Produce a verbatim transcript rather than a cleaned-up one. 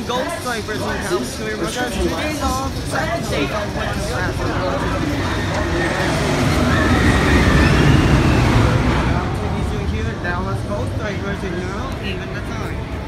Ghost Stripers in town. So we got two days off, second day on winter class. Now, T V's doing here, Dallas Ghost Stripers, and you know, even the time.